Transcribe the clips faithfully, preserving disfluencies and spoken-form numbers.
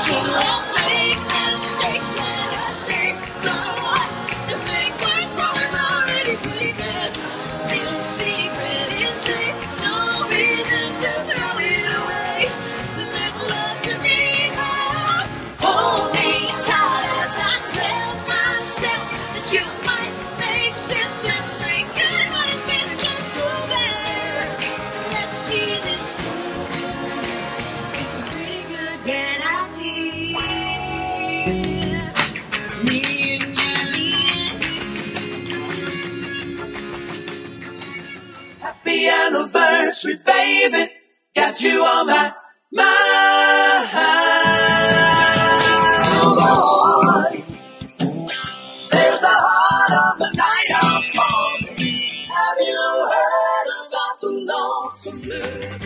Anniversary, baby, got you on my mind. There's a heart on the night I'm calling. Have you heard about the lonesome blues?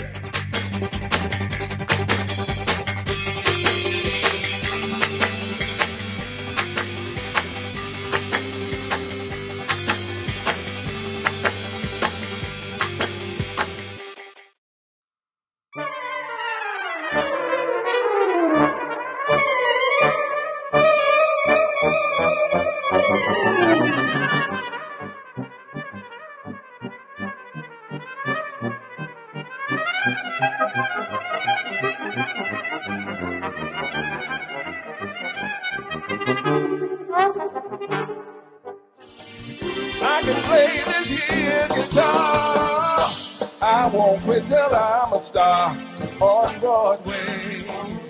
I can play this here guitar. I won't quit till I'm a star on Broadway.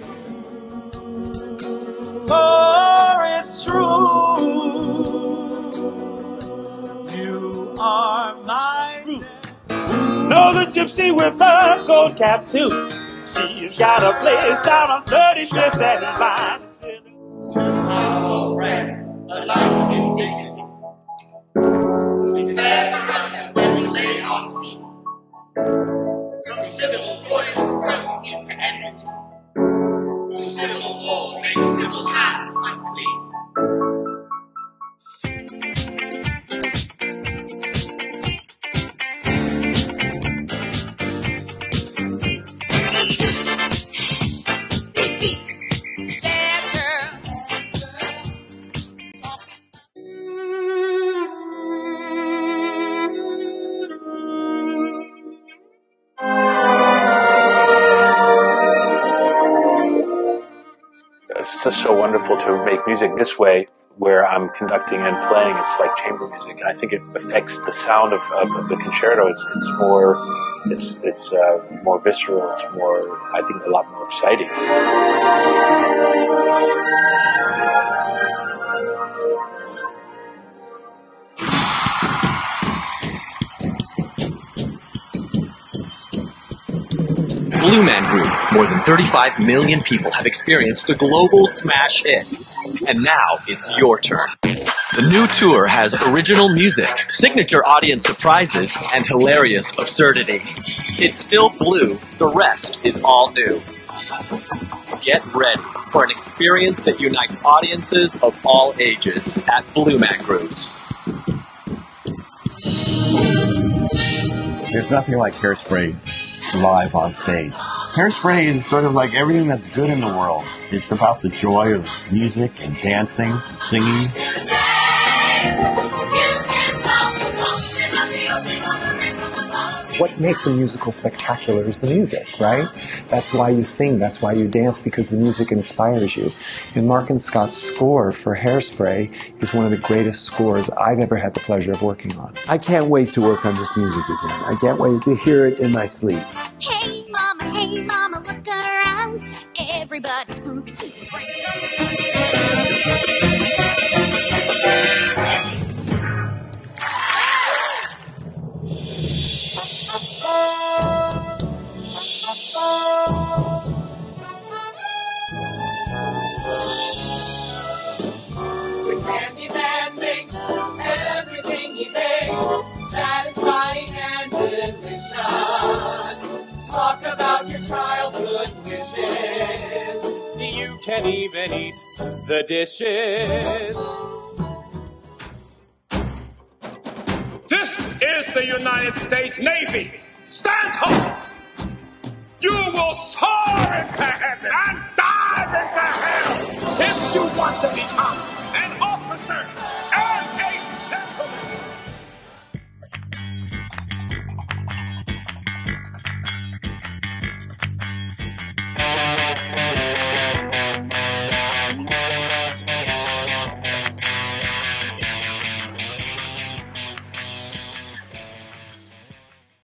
For it's true, you are my Ruth. Know the gypsy with a gold cap too. She's got a place down on thirty-fifth and Vine. Household friends alike in dignity. We fare around when we lay our seat. From civil boils broke into enmity. Civil war makes civil hands unclean. It's just so wonderful to make music this way, where I'm conducting and playing. It's like chamber music, and I think it affects the sound of, of, of the concerto. It's, it's more, it's it's uh, more visceral. It's more, I think, a lot more exciting. Blue Man Group. More than thirty-five million people have experienced the global smash hit. And now it's your turn. The new tour has original music, signature audience surprises, and hilarious absurdity. It's still blue, the rest is all new. Get ready for an experience that unites audiences of all ages at Blue Man Group. There's nothing like Hairspray live on stage. Hairspray is sort of like everything that's good in the world. It's about the joy of music and dancing and singing. What makes a musical spectacular is the music, right? That's why you sing, that's why you dance, because the music inspires you. And Mark and Scott's score for Hairspray is one of the greatest scores I've ever had the pleasure of working on. I can't wait to work on this music again. I can't wait to hear it in my sleep. Hey mama, hey mama, look around. Everybody's grooving to the break. Satisfying and delicious. Talk about your childhood wishes. You can even eat the dishes. This is the United States Navy. Stand tall. You will soar into heaven and dive into heaven. to become an officer.